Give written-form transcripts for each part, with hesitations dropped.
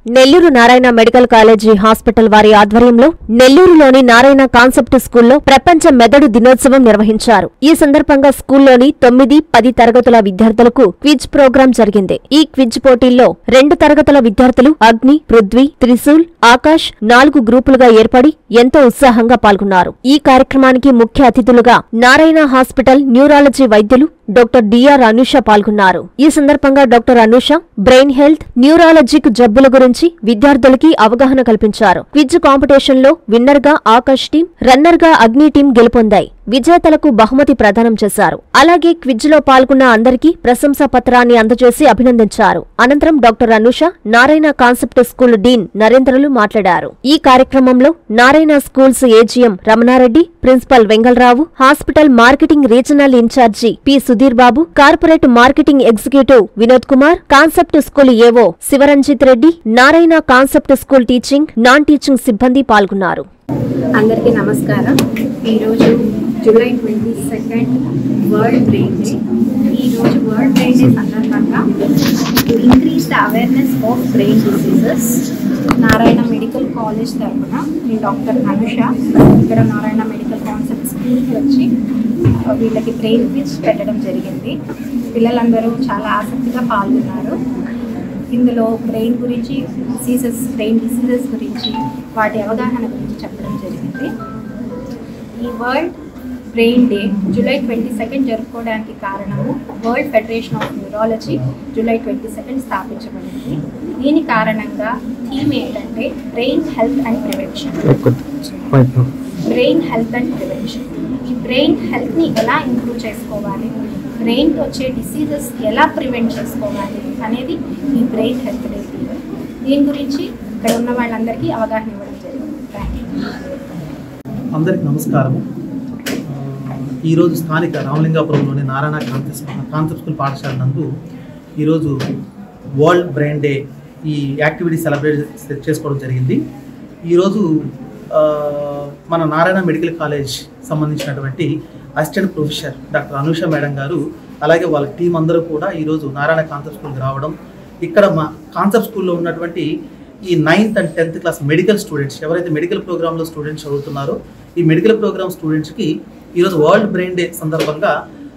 Nellore Narayana medical college hospital వారి ఆధ్వర్యంలో నెల్లూరులోని నారాయణ కాన్సెప్ట్ స్కూల్లో ప్రపంచ మెదడు దినోత్సవం నిర్వహించారు. ఈ సందర్భంగా స్కూల్లోని 9, 10 తరగతుల విద్యార్థులకు క్విజ్ ప్రోగ్రాం జరిగింది. ఈ క్విజ్ పోటీల్లో 2 తరగతుల విద్యార్థులు అగ్ని, పృథ్వీ, త్రిశూల్, ఆకాష్ 4 గ్రూపులుగా ఏర్పడి ఎంతో ఉత్సాహంగా పాల్గొన్నారు. ఈ కార్యక్రమానికి ముఖ్య అతిథులుగా నారాయణ హాస్పిటల్ న్యూరాలజీ వైద్యులు డాక్టర్ డిఆర్ అనూష పాల్గొన్నారు. ఈ సందర్భంగా doctor Anusha brain health, neurologic జబ్బుల గురించి విద్యార్థులకి అవగాహన కల్పించారు. క్విజ్ కాంపిటీషన్ లో విన్నర్ గా ఆకాష్ టీం, రన్నర్ గా అగ్ని టీం గెలుపొందాయి. విజేతలకు బహుమతి ప్రదానం చేశారు. అలాగే క్విజ్ లో పాల్గొన్న అందరికీ ప్రశంసా పత్రాన్ని అందజేసి అభినందించారు. అనంతరం doctor Anusha, Narayana concept school dean నరేంద్రలు మాట్లాడారు. ఈ కార్యక్రమంలో Narayana schools AGM Ramana Reddy, principal Vengalarao, hospital marketing regional in-charge P Sudheer Babu, corporate marketing executive Vinod Kumar, concept school AO Shivaranjith Reddy, Narayana concept school teaching, non teaching సిబ్బంది పాల్గొన్నారు. అందరికీ నమస్కారం. ఈరోజు జూలై 22 వరల్డ్ బ్రెయిన్ డే. ఈరోజు వరల్డ్ బ్రెయిన్ డే సందర్భంగా to increase the awareness of brain diseases Narayana medical college తరఫున నేను doctor Anusha ఇక్కడ నారాయణ మెడికల్ కాన్సెప్ట్ స్కూల్కి వచ్చి వీళ్ళకి బ్రెయిన్ క్విజ్ పెట్టడం జరిగింది. పిల్లలందరూ చాలా ఆసక్తిగా పాల్గొన్నారు. ఇందులో బ్రెయిన్ గురించి, బ్రెయిన్ డిసీజెస్ గురించి, వాటి అవగాహన గురించి చెప్పడం జరిగింది. ఈ వరల్డ్ బ్రెయిన్ డే జూలై 22 జరుపుకోవడానికి కారణము world federation of neurology July 22 స్థాపించబడింది. దీని కారణంగా థీమ్ ఏంటంటే brain health and prevention. Brain health and prevention. ఈ బ్రెయిన్ హెల్త్ని ఎలా ఇంప్రూవ్ చేసుకోవాలి, బ్రెయిన్కి వచ్చే డిసీజెస్ ఎలా ప్రివెంట్ చేసుకోవాలి అనేది ఈ బ్రెయిన్ హెల్త్ డే. దీని గురించి ఇక్కడ ఉన్న వాళ్ళందరికీ అవగాహన ఇవ్వడం జరిగింది. Thank you. అందరికీ నమస్కారము. ఈరోజు స్థానిక రామలింగాపురంలోని నారాయణ కాన్సెప్ట్ స్కూల్ పాఠశాల నందు ఈరోజు వరల్డ్ బ్రెయిన్ డే ఈ యాక్టివిటీ సెలబ్రేట్ చేసుకోవడం జరిగింది. ఈరోజు మన నారాయణ మెడికల్ కాలేజ్ సంబంధించినటువంటి assistant professor doctor Anusha madam గారు, అలాగే వాళ్ళ టీం అందరూ కూడా ఈరోజు నారాయణ కాన్సెప్ట్ స్కూల్కి రావడం, ఇక్కడ మా కాన్సెప్ట్ స్కూల్లో ఉన్నటువంటి ఈ 9th and 10th class medical students ఎవరైతే మెడికల్ ప్రోగ్రాంలో స్టూడెంట్స్ చదువుతున్నారో ఈ మెడికల్ ప్రోగ్రామ్ స్టూడెంట్స్కి ఈరోజు వరల్డ్ బ్రెయిన్ డే సందర్భంగా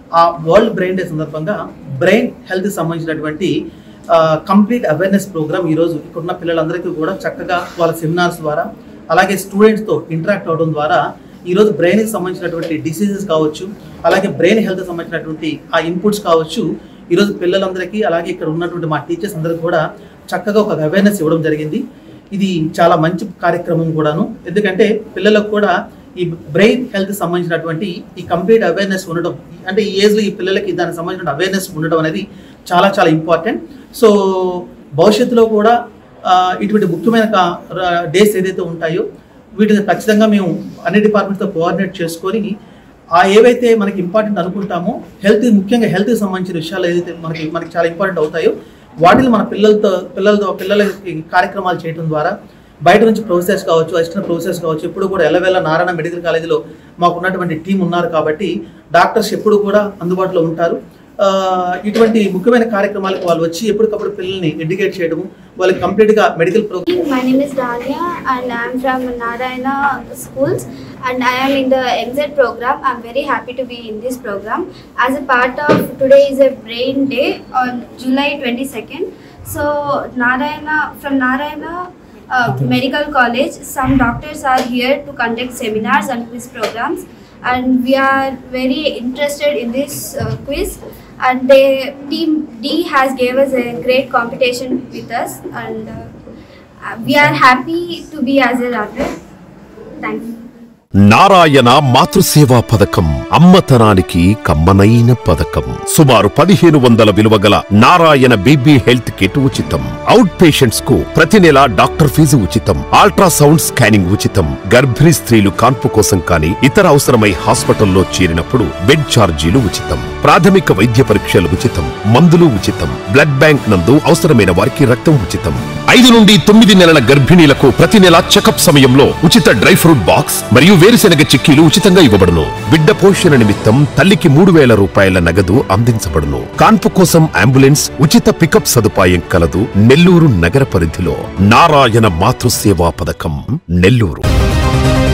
బ్రెయిన్ హెల్త్ సంబంధించినటువంటి కంప్లీట్ అవేర్నెస్ ప్రోగ్రామ్ ఈరోజు ఇక్కడున్న పిల్లలందరికీ కూడా చక్కగా వాళ్ళ సెమినార్స్ ద్వారా అలాగే స్టూడెంట్స్తో ఇంటరాక్ట్ అవ్వడం ద్వారా ఈరోజు బ్రెయిన్కి సంబంధించినటువంటి డిసీజెస్ కావచ్చు, అలాగే బ్రెయిన్ హెల్త్ సంబంధించినటువంటి ఆ ఇన్పుట్స్ కావచ్చు, ఈరోజు పిల్లలందరికీ అలాగే ఇక్కడ ఉన్నటువంటి మా టీచర్స్ అందరికీ కూడా చక్కగా ఒక అవేర్నెస్ ఇవ్వడం జరిగింది. ఇది చాలా మంచి కార్యక్రమం కూడాను. ఎందుకంటే పిల్లలకు కూడా ఈ బ్రెయిన్ హెల్త్ సంబంధించినటువంటి ఈ కంప్లీట్ అవేర్నెస్ ఉండడం, అంటే ఈ ఏజ్లో ఈ పిల్లలకి దానికి సంబంధించిన అవేర్నెస్ ఉండడం అనేది చాలా చాలా ఇంపార్టెంట్. సో భవిష్యత్తులో కూడా ఇటువంటి ముఖ్యమైన డేస్ ఏదైతే ఉంటాయో వీటిని ఖచ్చితంగా మేము అన్ని డిపార్ట్మెంట్స్తో కోఆర్డినేట్ చేసుకొని ఏవైతే మనకి ఇంపార్టెంట్ అనుకుంటామో ముఖ్యంగా హెల్త్కి సంబంధించిన విషయాలు ఏదైతే మనకి చాలా ఇంపార్టెంట్ అవుతాయో వాటిని మన పిల్లలకి కార్యక్రమాలు చేయడం ద్వారా బయట నుంచి ప్రొఫెసర్స్ కావచ్చు, అసిస్టెంట్ ప్రొఫెసర్స్ కావచ్చు, ఎప్పుడు కూడా ఎల్లవేళ నారాయణ మెడికల్ కాలేజీలో మాకు ఉన్నటువంటి టీం ఉన్నారు కాబట్టి డాక్టర్స్ ఎప్పుడు కూడా అందుబాటులో ఉంటారు. ఇటువంటి ముఖ్యమైన కార్యక్రమాలకు వాళ్ళు వచ్చి ఎప్పటికప్పుడు పిల్లల్ని ఎడ్యుకేట్ చేయడము, వాళ్ళకి కంప్లీట్గా medical program. My name is Dania and I am from Narayana Schools and I am in the MZ program. I am very happy to be in this program. As a part of today is a brain day on July 22nd. So from Narayana Medical College, some doctors are here to conduct seminars and quiz programs, and we are very interested in this quiz. And the team D has gave us a great competition with us, and we are happy to be as a runner. Thank you. Narayana Matruseva పథకం అమ్మతనానికి కమ్మనైన పథకం. సుమారు 1500 విలువగల Narayana baby health kit ఉచితం. Out patients కు ప్రతి నెల డాక్టర్ ఫీజు ఉచితం. అల్ట్రాసౌండ్ స్కానింగ్ ఉచితం. గర్భిణీ స్త్రీలు కాన్పు కోసం కానీ ఇతర అవసరమై హాస్పిటల్లో చేరినప్పుడు బెడ్ ఛార్జీలు ఉచితం. ప్రాథమిక వైద్య పరీక్షలు ఉచితం. మందులు ఉచితం. బ్లడ్ బ్యాంక్ నందు అవసరమైన వారికి రక్తం ఉచితం. 5 నుండి 9 నెలల గర్భిణీలకు ప్రతి నెల చెకప్ సమయంలో ఉచిత డ్రై ఫ్రూట్ బాక్స్ మరియు వేరుశెనగ చిక్కీలు ఉచితంగా ఇవ్వబడును. బిడ్డ పోషణ నిమిత్తం తల్లికి 3,000 రూపాయల నగదు అందించబడును. కాన్పు కోసం అంబులెన్స్ ఉచిత పికప్ సదుపాయం కలదు. నెల్లూరు నగర పరిధిలో నారాయణ మాతృసేవా పథకం నెల్లూరు.